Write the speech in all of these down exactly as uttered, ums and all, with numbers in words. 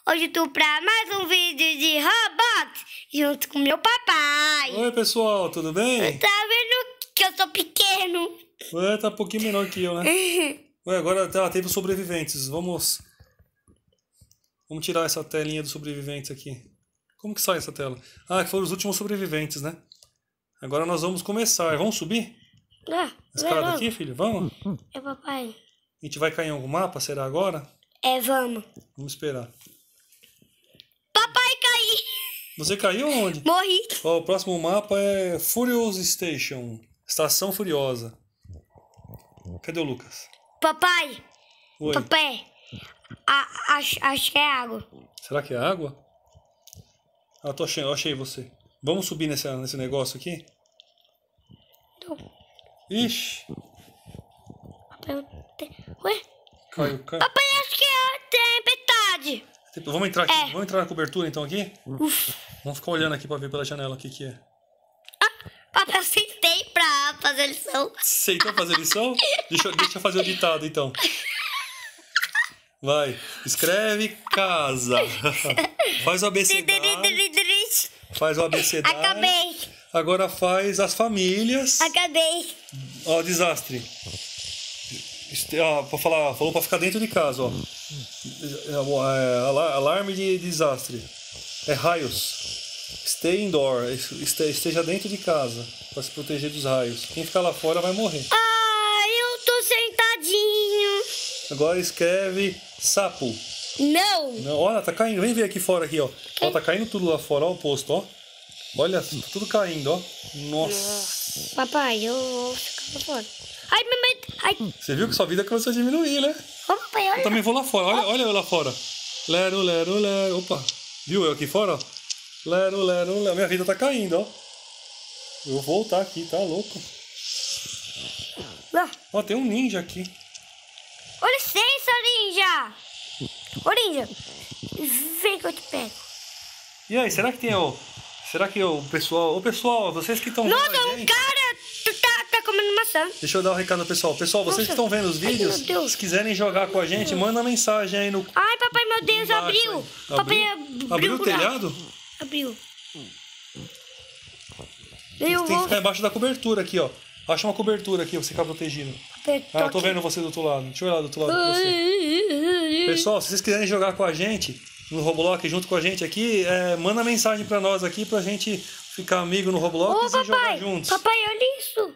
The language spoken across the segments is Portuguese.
Hoje eu tô pra mais um vídeo de Roblox junto com meu papai. Oi, pessoal, tudo bem? Tá vendo que eu sou pequeno? Ué, tá um pouquinho menor que eu, né? Ué, agora tá, teve os sobreviventes. Vamos... Vamos tirar essa telinha dos sobreviventes aqui. Como que sai essa tela? Ah, que foram os últimos sobreviventes, né? Agora nós vamos começar. Vamos subir? Ah, A escada aqui, filho? Vamos? É, papai. A gente vai cair em algum mapa, será agora? É, vamos. Vamos esperar. Papai, caí. Você caiu onde? Morri. Ó, o próximo mapa é Furious Station. Estação Furiosa. Cadê o Lucas? Papai. Oi. Papai. A, acho, acho que é água. Será que é água? Ah, tô achando, eu achei você. Vamos subir nesse, nesse negócio aqui? Não. Ixi. Papai, eu te... Ué? Caiu, caiu. Papai, acho que é tempestade. Vamos entrar aqui, É. vamos entrar na cobertura então aqui? Uf. Vamos ficar olhando aqui pra ver pela janela o que que é. Ah, papai, eu sentei pra fazer lição. Aceitou fazer lição? Deixa, eu- deixa eu fazer o ditado então. Vai, escreve casa. Faz o abecedário. Faz o abecedário. Acabei. Agora faz as famílias. Acabei. Ó, desastre. Este- Ó, pra falar, falou pra ficar dentro de casa, ó. É, ala- alarme de desastre. É raios. Stay indoor. Este- Esteja dentro de casa pra se proteger dos raios. Quem ficar lá fora vai morrer. Ah, eu tô sentadinho. Agora escreve sapo. Não. Não, olha, tá caindo. Vem ver aqui fora aqui, ó. Ó, tá caindo tudo lá fora, ó, o posto, ó. Olha, tá tudo caindo, ó. Nossa. Papai, eu vou ficar fora. Ai, mamãe. Ai. Você viu que sua vida começou a diminuir, né? Ô, papai, olha. Eu também vou lá fora. Olha, olha eu lá fora. Lero, lero, lero. Opa. Viu eu aqui fora, ó? Lero, lero, lero. Minha vida tá caindo, ó. Eu vou voltar aqui, tá louco? Ah, Ó, tem um ninja aqui. com licença, ninja. Ô, ninja. Vem que eu te pego. E aí, será que tem o... Será que o pessoal... Ô, pessoal, vocês que estão vendo Nossa, a um gente... cara tá, tá comendo maçã. Deixa eu dar um recado ao pessoal. Pessoal, vocês que Nossa. estão vendo os Ai, vídeos, meu Deus. se quiserem jogar com a gente, manda uma mensagem aí no... Ai, papai, meu Deus, embaixo abriu. aí. Papai Abriu? abriu. Abriu o buraco. telhado? Abriu. Eu Tem que vou ficar embaixo da cobertura aqui, ó. Acha uma cobertura aqui, você ficar protegido. apertar. Ah, eu tô vendo você do outro lado. Deixa eu olhar do outro lado com você. aqui. Pessoal, se vocês quiserem jogar com a gente no Roblox, junto com a gente aqui, é, manda mensagem pra nós aqui pra gente ficar amigo no Roblox Ô, e jogar papai, juntos. papai, olha isso.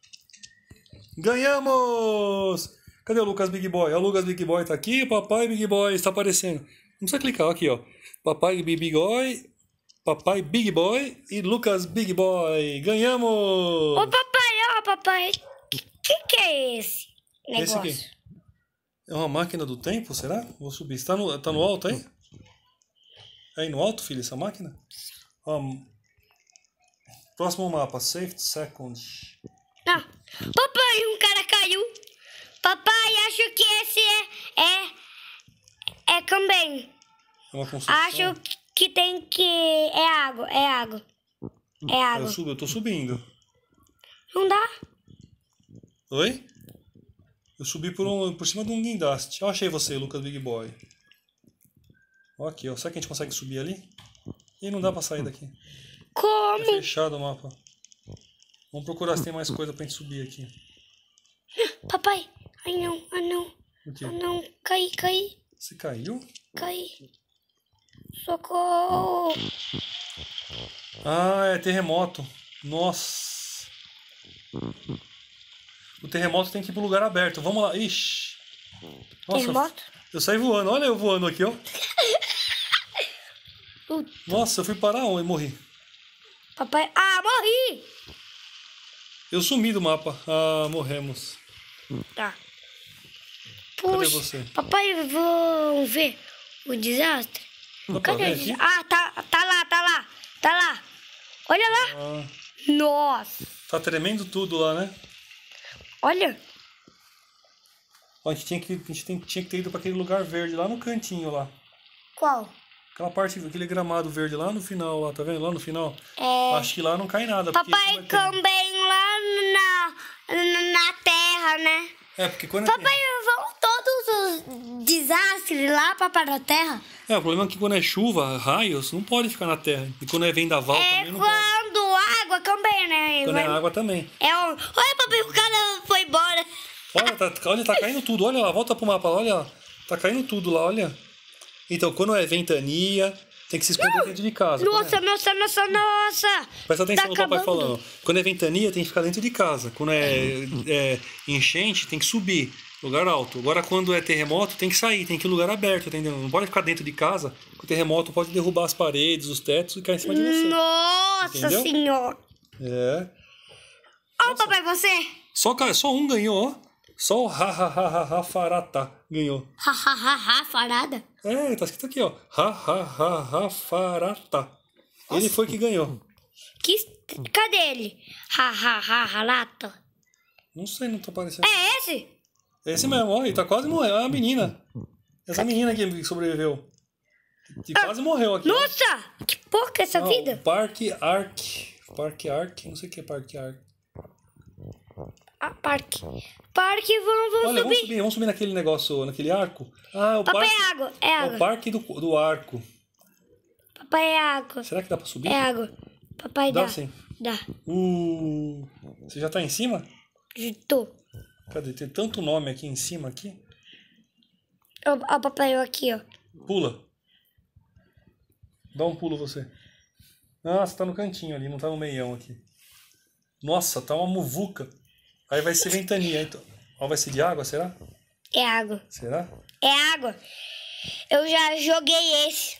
Ganhamos! Cadê o Lucas Big Boy? Ó, o Lucas Big Boy tá aqui, o papai Big Boy está aparecendo. Não precisa clicar, ó, aqui, ó. Papai Big Boy, papai Big Boy e Lucas Big Boy. Ganhamos! Ô, papai, ó, papai. Que, que que é esse Esse negócio? aqui. É uma máquina do tempo, será? Vou subir. Está no, tá no alto aí? É aí no alto, filho, essa máquina? Ó, próximo mapa, Safety Second. Ah, papai, um cara caiu. Papai, acho que esse é... É, é também. É uma construção. Acho que tem que... É água, é água. É Eu, água. subo, eu tô subindo. Não dá? Oi? Eu subi por, um, por cima de um guindaste. Eu achei você, Lucas Big Boy. Ó aqui, ó. Será que a gente consegue subir ali? Ih, não dá pra sair daqui. É Como? fechado o mapa. Vamos procurar se tem mais coisa pra gente subir aqui. Papai, ai não, ai não, O quê? ai não, caí, caí, Você caiu? caí. Socorro. Ah, é terremoto. Nossa. O terremoto tem que ir pro lugar aberto. Vamos lá. Ixi. Nossa, Terremoto? eu saí voando. Olha eu voando aqui, ó. Uh, Nossa, eu fui parar onde? Morri. Papai, ah, morri. Eu sumi do mapa. Ah, morremos. Tá. Cadê Puxa, você? papai, vamos ver o desastre. Dá pra Cadê ver o aqui? desastre? Ah, tá, tá lá, tá lá, tá lá. Olha lá. Ah, Nossa, tá tremendo tudo lá, né? olha. Ó, a gente tinha que, a gente tem- tinha que ter ido pra aquele lugar verde lá no cantinho lá. Qual? Aquela parte, aquele gramado verde lá no final, lá, tá vendo? Lá no final. É... Acho que lá não cai nada. porque Papai como é que- também lá na, na, na terra, né? É, porque quando é Papai, vão todos os desastre lá, papai da terra? É, o problema é que quando é chuva, raios, não pode ficar na terra. E quando é vendaval É também não pode. quando água também, né? Quando é água também. É o... Olha, papai, o cara foi embora. Olha, tá, olha, tá caindo tudo. Olha lá, volta pro mapa. Olha lá. Tá caindo tudo lá, olha. Então, quando é ventania, tem que se esconder dentro de casa. Nossa, Quando é... nossa, nossa, nossa. Presta atenção Tá no papai acabando. falando. Quando é ventania, tem que ficar dentro de casa. Quando é, é enchente, tem que subir. Lugar alto. Agora, quando é terremoto, tem que sair. Tem que ir em lugar aberto, entendeu? Não pode ficar dentro de casa. O terremoto pode derrubar as paredes, os tetos e cair em cima de você. Nossa Entendeu? senhora. É. Ó, papai, você. Só, ca- só um ganhou, ó. Só o ha ha ha ha ha farata ganhou. Ha, ha, ha, ha, farada. É, tá escrito aqui, ó. Ha ha ha ha farata. Ele foi que ganhou. Que... Cadê ele? Ha, ha, ha, ha, lata. Não sei, não tá aparecendo. É esse? Esse mesmo, ó. Ele tá quase morrendo. É a menina. Essa menina aqui que sobreviveu. Que quase morreu aqui. ó. Nossa, que porca essa Não, vida. Parque Ark. Parque Ark. Não sei o que é Parque Ark. Ah, parque. Parque, vamos, vamos Olha, subir. vamos subir. Vamos subir naquele negócio, naquele arco. Ah, o Papai, parque. é água, é É água. o parque do, do arco. Papai, é água. Será que dá pra subir? É água. Papai, Dá dá. sim. Dá. Uh, você já tá em cima? Tô. Cadê? Tem tanto nome aqui em cima aqui. Ó, ó, papai, eu aqui, ó. Pula. Dá um pulo você. Ah, você tá no cantinho ali, não tá no meião aqui. Nossa, tá uma muvuca. Aí vai ser ventania. Então. Ó, vai ser de água, será? É água. Será? É água. Eu já joguei esse.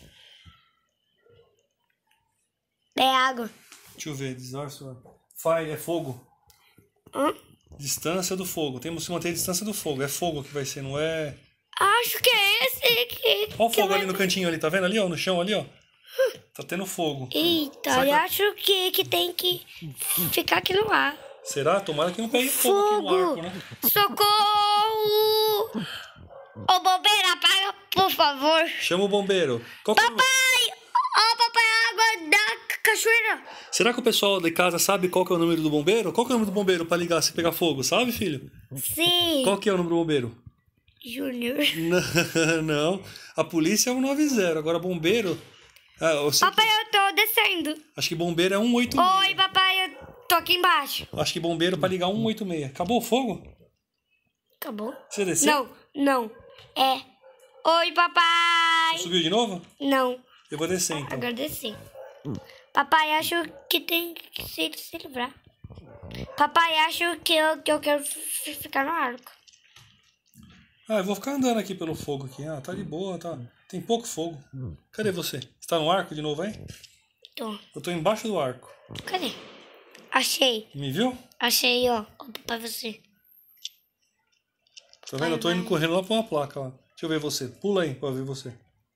É água. Deixa eu ver. Desastre. Fire é fogo. Hã? Distância do fogo. Temos que manter a distância do fogo. É fogo que vai ser, não é... Acho que é esse que... Ó o que fogo vai- ali no cantinho ali, tá vendo ali, ó? No chão ali, ó. Tá tendo fogo. Eita, Será que eu vai- acho que, que tem que ficar aqui no ar. Será? Tomara que não pegue fogo, aqui no Fogo! arco, né? Socorro! Ô, bombeiro, apaga, por favor. Chama o bombeiro. Qual que é o- Papai! Ó, papai, a água da cachoeira. Será que o pessoal de casa sabe qual que é o número do bombeiro? Qual que é o número do bombeiro pra ligar se pegar fogo? Sabe, filho? Sim. Qual que é o número do bombeiro? Júnior. Não, não. A polícia é um nove zero. Agora bombeiro... Ah, eu sei que- Papai, eu tô descendo. acho que bombeiro é um oito seis. Oi, papai, eu tô aqui embaixo. Acho que bombeiro pra ligar um oito seis. Acabou o fogo? Acabou? Você desceu? Não, não. É. Oi, papai. Subiu de novo? Não. Eu vou descer então. Agradecer. Papai, acho que tem que se, se livrar. Papai, acho que eu, que eu quero f- ficar no arco. Ah, eu vou ficar andando aqui pelo fogo aqui. Ah, tá de boa, tá. Tem pouco fogo. Cadê você? Você tá no arco de novo, hein? Tô. Eu tô embaixo do arco. Cadê? Achei. Me viu? Achei, ó. Ó, papai, você. Tá vendo? Eu tô indo correndo lá pra uma placa lá. Deixa eu ver você. Pula aí pra eu ver você.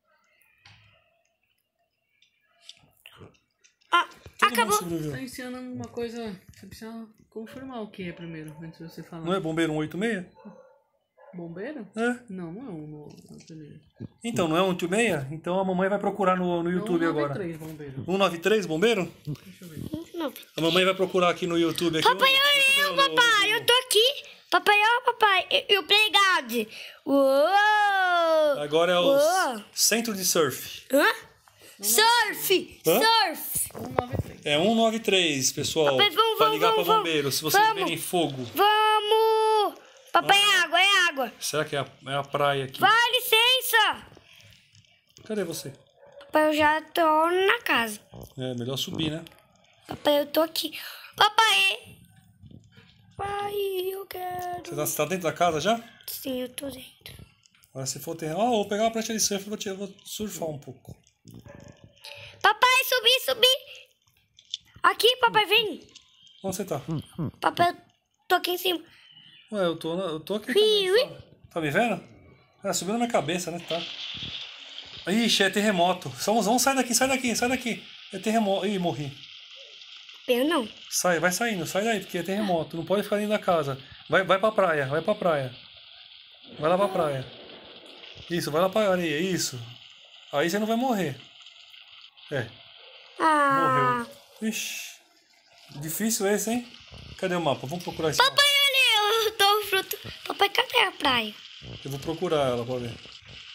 Ah, Todo mundo acabou. sobreviveu. Tá ensinando uma coisa. Você precisa confirmar o que é primeiro, antes de você falar. Não é bombeiro um oito seis? Bombeiro? É. Não, não é o no, no primeiro. Então, não é um oito seis? Então a mamãe vai procurar no, no YouTube não, agora. três, bombeiro. um nove três, bombeiro? Deixa eu ver. Não. A mamãe vai procurar aqui no YouTube. Aqui, Papai, olha eu, papai. Eu tô aqui. Papai, ó, papai. E e o pregado. Uou. Agora é o Uou. centro de surf. Hã? Surf. Hã? Surf. um nove três. É um nove três, pessoal. Papai, vamos, Pra vamos, ligar vamos, pra bombeiro. Se vocês vamos. verem fogo. Vamos. Papai, é água, é água. Será que é a, é a praia aqui? Vai, licença. Cadê você? Papai, eu já tô na casa. É melhor subir, né? Papai, eu tô aqui. Papai. Pai, eu quero. Você tá, você tá dentro da casa já? Sim, eu tô dentro. Agora se for ter. Ó, vou pegar uma prancha de surf e vou, te- eu vou surfar um pouco. Papai, subi, subi. Aqui, papai, vem. Onde você tá? Papai, eu tô aqui em cima. Ué, eu tô, na- eu tô aqui Ui, também. ui. Tá, tá me vendo? Ah, subiu na minha cabeça, né? Tá. Ixi, é terremoto. Vamos, vamos sair daqui, sai daqui, sai daqui. É terremoto. Ih, morri. Eu não. Sai, vai saindo, sai daí, porque é terremoto. Não pode ficar dentro da casa. Vai, vai pra praia, vai pra praia. Vai lá pra praia. Isso, vai lá pra areia, isso. Aí você não vai morrer. É, Ah. morreu. Ixi, difícil esse, hein? Cadê o mapa? Vamos procurar esse mapa. Papai, olha, eu tô fruto. Papai, cadê a praia? Eu vou procurar ela pra ver.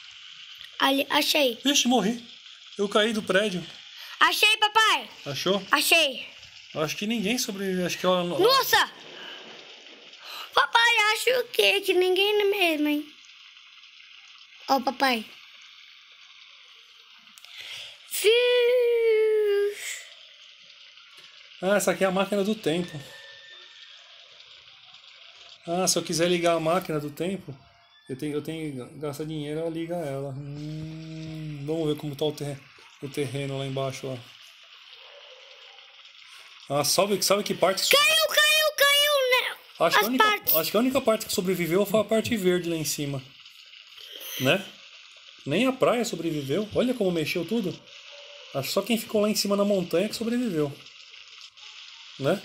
Ali, achei. Vixe, morri. Eu caí do prédio. Achei, papai. Achou? Achei. Acho que ninguém sobreviveu. Acho que ela... Nossa! Papai, acho que, que ninguém mesmo, hein? Ó, oh, papai. Fiu. Ah, essa aqui é a máquina do tempo. Ah, se eu quiser ligar a máquina do tempo, eu tenho, eu tenho que gastar dinheiro, ela liga ela. Hum, vamos ver como tá o, ter, o terreno lá embaixo. Ó. Ah, sabe, sabe que parte... Caiu, caiu, caiu, né? Acho que, a As única, partes. acho que a única parte que sobreviveu foi a parte verde lá em cima. Né? Nem a praia sobreviveu. Olha como mexeu tudo. Acho que só quem ficou lá em cima na montanha que sobreviveu. Né?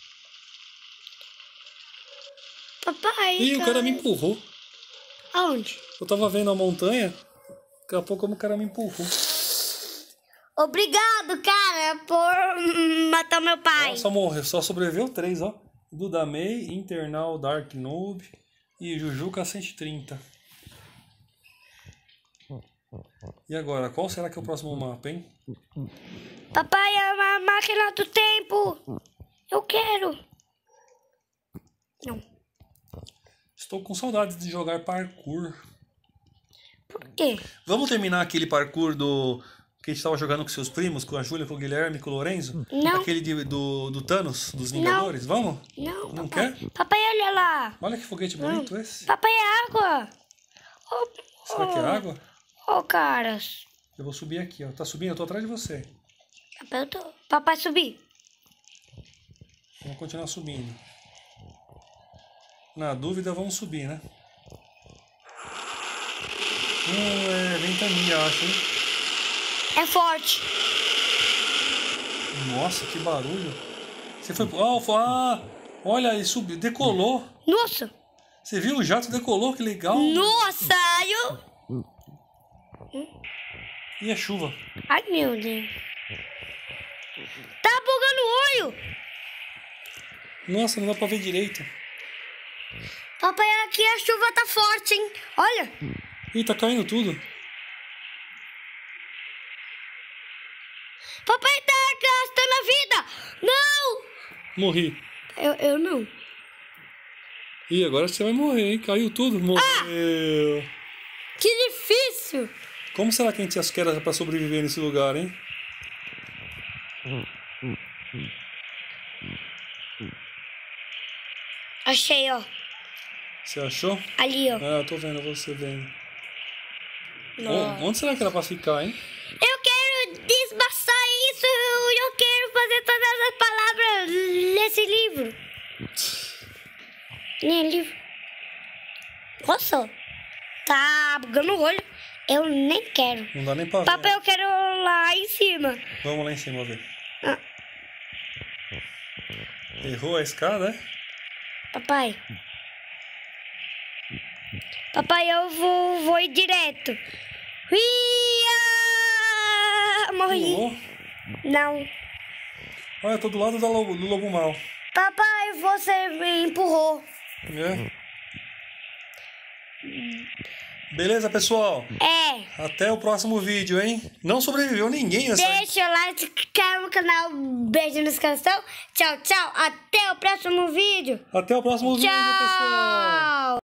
Papai. Ih, o cara me empurrou. Aonde? Eu tava vendo a montanha. Daqui a pouco o cara me empurrou. Obrigado, cara, por matar meu pai. Ah, só morreu, só sobreviveu três, ó. Dudamei, Internal, Dark Noob e Jujuca cento e trinta. E agora, qual será que é o próximo mapa, hein? Papai, é uma máquina do tempo. Eu quero. Não. Estou com saudades de jogar parkour. Por quê? Vamos terminar aquele parkour do... que a gente estava jogando com seus primos, com a Júlia, com o Guilherme, com o Lorenzo? Não. Aquele de, do, do Thanos, dos Vingadores? Vamos? Não, Não papai. quer? Papai, olha lá. Olha que foguete bonito esse. Papai, é água. Oh, Será que é água? Ô, oh, caras. Eu vou subir aqui, ó. Tá subindo? Eu tô atrás de você. Papai, eu tô... Papai, subir. Vamos continuar subindo. Na dúvida, vamos subir, né? Hum, é ventania, acho, hein? É forte. Nossa, que barulho. Você foi... Ah, foi... ah olha, ele subiu, decolou. Nossa. Você viu? O jato decolou, que legal. Nossa, eu... E a chuva? Ai, meu Deus. Tá bugando o olho. Nossa, não dá pra ver direito. Papai, aqui a chuva tá forte, hein? Olha. Ih, tá caindo tudo. Papai tá gastando a vida. Não. Morri. Eu, eu não. Ih, agora você vai morrer, hein? Caiu tudo. Morreu. Ah, que difícil. Como será que a gente era pra sobreviver nesse lugar, hein? Achei, ó. Você achou? Ali, ó. Ah, eu tô vendo você vendo. Nossa. Onde será que era pra ficar, hein? Eu quero desbaçar isso. Eu quero fazer todas as palavras nesse livro. Nem livro. Nossa. Tá bugando o olho. Eu nem quero. Não dá nem pra ver. Papai, eu quero lá em cima. Vamos lá em cima ver. Ah. Errou a escada, é? Papai. Papai, eu vou, vou ir direto. Ia! Morri. Pulou? Não. Olha, eu tô do lado do lobo, do lobo mal. Papai, você me empurrou. É. Beleza, pessoal? É. Até o próximo vídeo, hein? Não sobreviveu ninguém nessa... Deixa o like, se inscreve no canal. Beijo no coração. Tchau, tchau. Até o próximo vídeo. Até o próximo vídeo, pessoal! Tchau.